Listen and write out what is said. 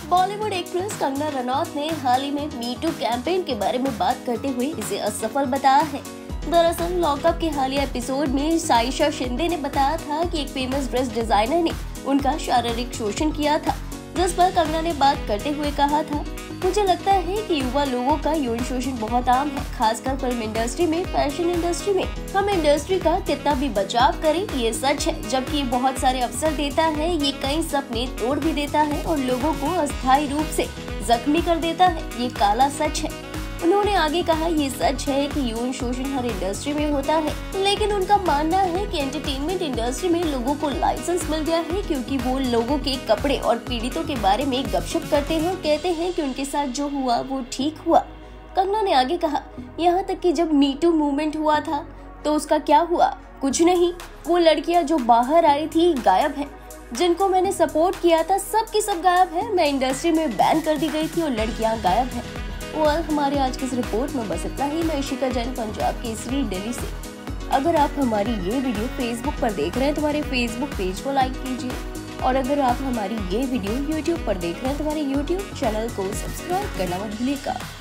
Bollywood actress Kangana Ranaut ने हाल ही में मी to campaign के बारे में बात करते हुए इसे असफल बताया है। दरअसल लॉकअप के हालिया एपिसोड में साइशा शिंदे ने बताया था कि एक फेमस ड्रेस डिजाइनर ने उनका शारीरिक शोषण किया था, जिस पर कंगना ने बात करते हुए कहा था, मुझे लगता है कि युवा लोगों का यौन शोषण बहुत आम है, खासकर फिल्म इंडस्ट्री में, फैशन इंडस्ट्री में। हम इंडस्ट्री का कितना भी बचाव करें, ये सच है। जबकि ये बहुत सारे अवसर देता है, ये कई सपने तोड़ भी देता है और लोगों को अस्थायी रूप से जख्मी कर देता है, ये काला सच है। उन्होंने आगे कहा, ये सच है कि यौन शोषण हर इंडस्ट्री में होता है, लेकिन उनका मानना है कि एंटरटेनमेंट इंडस्ट्री में लोगों को लाइसेंस मिल गया है, क्योंकि वो लोगों के कपड़े और पीड़ितों के बारे में गपशप करते हैं और कहते हैं कि उनके साथ जो हुआ वो ठीक हुआ। कंगना ने आगे कहा, यहाँ तक कि जब मी टू मूवमेंट हुआ था तो उसका क्या हुआ? कुछ नहीं। वो लड़कियां जो बाहर आई थी गायब है, जिनको मैंने सपोर्ट किया था सब की सब गायब है। मैं इंडस्ट्री में बैन कर दी गई थी और लड़कियां गायब है। हमारे आज की इस रिपोर्ट में बस इतना ही। मैं इशिका जैन, पंजाब केसरी, दिल्ली से। अगर आप हमारी ये वीडियो फेसबुक पर देख रहे हैं तो हमारे फेसबुक पेज को लाइक कीजिए, और अगर आप हमारी ये वीडियो यूट्यूब पर देख रहे हैं तो हमारे यूट्यूब चैनल को सब्सक्राइब करना मत भूलिएगा।